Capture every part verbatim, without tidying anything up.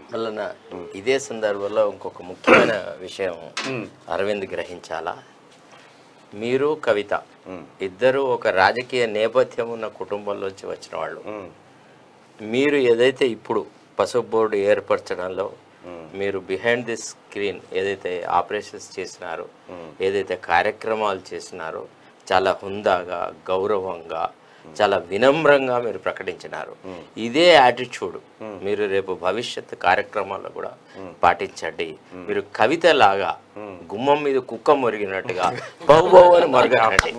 మల్లన్న ఇదే సందర్భంలో ఇంకొక ముఖ్యమైన విషయం అరవింద్ గ్రహించాలా, మీరు కవిత ఇద్దరు ఒక రాజకీయ నేపథ్యం ఉన్న కుటుంబంలోంచి వచ్చిన వాళ్ళు. మీరు ఏదైతే ఇప్పుడు పసుపు బోర్డు ఏర్పరచడంలో మీరు బిహైండ్ ది స్క్రీన్ ఏదైతే ఆపరేషన్స్ చేసినారో, ఏదైతే కార్యక్రమాలు చేసినారో చాలా హుందాగా గౌరవంగా చాలా వినమ్రంగా మీరు ప్రకటించినారు. ఇదే యాటిట్యూడ్ మీరు రేపు భవిష్యత్ కార్యక్రమాల్లో కూడా పాటించండి. మీరు కవిత లాగా గుమ్మం మీద కుక్క మొరిగినట్టుగా బహుబహు అని మొరగండి.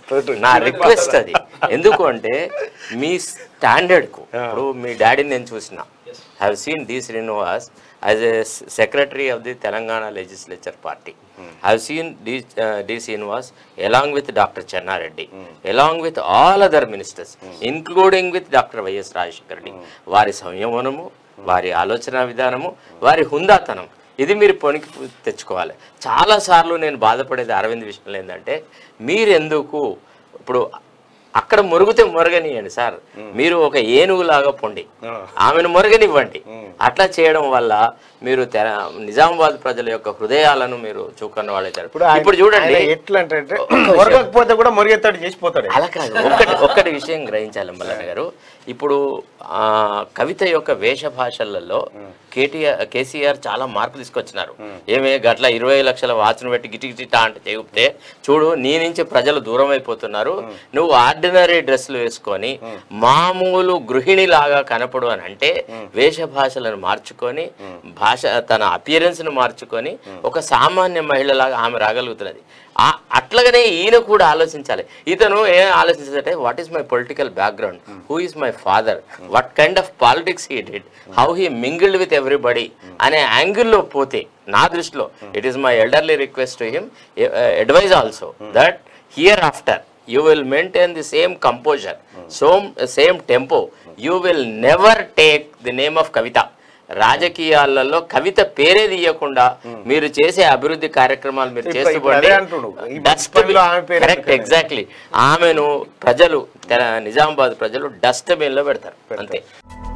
నా రిక్వెస్ట్ అది. ఎందుకు అంటే మీ స్టాండర్డ్కు ఇప్పుడు మీ డాడీని నేను చూసిన, have seen D Srinivas as a secretary of the Telangana legislature party. Mm. I have seen D, uh, D. Srinivas along with Doctor Channa Reddy, mm. along with all other ministers, mm. including with Doctor Y S Rajeshekar Reddy. వారి సంయమనము, వారి ఆలోచన విధానము, వారి హుందాతనం ఇది మీరు పొనికి తెచ్చుకోవాలి. చాలాసార్లు నేను బాధపడేది అరవింద్ విషయంలో ఏంటంటే, మీరెందుకు ఇప్పుడు అక్కడ మురుగుతే మొరగనియండి సార్, మీరు ఒక ఏనుగులాగా పొండి, ఆమెను మొరగనివ్వండి. అట్లా చేయడం వల్ల మీరు నిజామాబాద్ ప్రజల యొక్క హృదయాలను మీరు చూకన్న వాళ్ళైతారు. ఇప్పుడు చూడండి ఎట్లా అంటే మొరగకపోతే కూడా మొరిగేతాడు చేసిపోతాడు. అలా కాదు, ఒక్కటి ఒక్కటి విషయం గ్రహించాలి మల్లన్న గారు. ఇప్పుడు ఆ కవిత యొక్క వేష భాషలలో కేటీఆర్ కేసీఆర్ చాలా మార్పు తీసుకొచ్చినారు. ఏమే గట్ల ఇరవై లక్షల వాచ్ను పెట్టి గిటి గిటిటా అంటే చెబితే చూడు, నీ నుంచి ప్రజలు దూరం అయిపోతున్నారు, నువ్వు ఆర్డినరీ డ్రెస్సులు వేసుకొని మామూలు గృహిణి లాగా కనపడు అని అంటే వేష భాషలను మార్చుకొని భాష తన అపియరెన్స్ ను మార్చుకొని ఒక సామాన్య మహిళలాగా ఆమె రాగలుగుతున్నది. అట్లాగనే ఈయన కూడా ఆలోచించాలి. ఇతను ఏం ఆలోచించాలంటే, what is my political background, who is my father, what kind of politics he did, how he mingled with everybody అనే యాంగిల్లో పోతే నా దృష్టిలో it is my elderly request to him, advise also that here after you will maintain the same composure, so same tempo. You will never take the name of Kavita. రాజకీయాలలో కవిత పేరే తీయకుండా మీరు చేసే అభివృద్ధి కార్యక్రమాలు మీరు చేస్తూ ఎగ్జాక్ట్లీ ఆమెను ప్రజలు నిజామాబాద్ ప్రజలు డస్ట్బిన్ లో పెడతారు అంతే.